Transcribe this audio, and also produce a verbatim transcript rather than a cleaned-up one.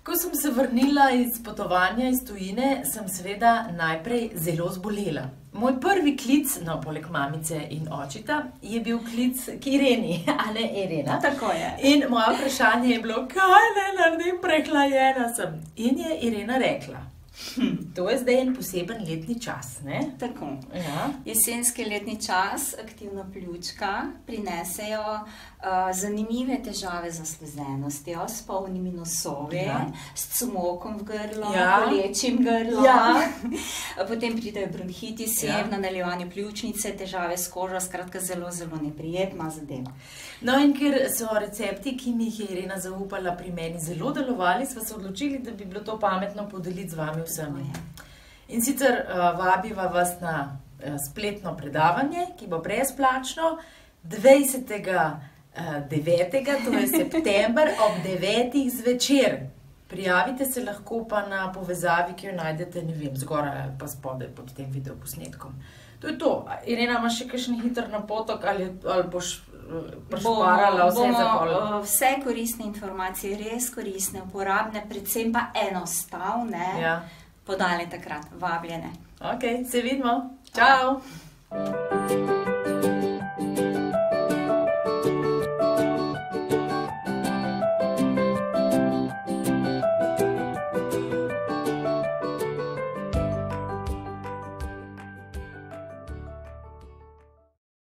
Ko sem se vrnila iz potovanja iz tujine, sem seveda najprej zelo zbolela. Moj prvi klic, no, poleg mamice in očeta, je bil klic k Ireni, a ne Irena. Tako je. In moje vprašanje je bilo, kaj ne naredim, prehlajena sem. In je Irena rekla, hm, to je zdaj en poseben letni čas, ne? Tako. Ja. Jesenski letni čas, aktivna pljučka, prinesejo uh, zanimive težave z zaslezenostjo, s polnimi nosovi, ja. S cmokom v grlo, ja. Bolečim grlom. Ja. Potem pridejo bronhitisi, ja. V nadaljevanju pljučnice, težave s kožo, skratka zelo, zelo neprijetna zadeva. No, in ker so recepti, ki mi jih je Irena zaupala, pri meni zelo delovali, sva se odločili, da bi bilo to pametno podeliti z vami vsemi. In sicer uh, vabiva vas na uh, spletno predavanje, ki bo brezplačno, dvajsetega devetega, to je september, ob devetih zvečer. Prijavite se lahko pa na povezavi, ki jo najdete, ne vem, zgoraj ali pa spodaj pod tem videoposnetkom. To je to. Irena, imaš še kakšen hiter napotek ali, ali boš prešparala vse za pol? Vse koristne informacije, res koristne, uporabne, predvsem pa enostavne, ja. Podali takrat, vabljene. Ok, se vidimo. Čau!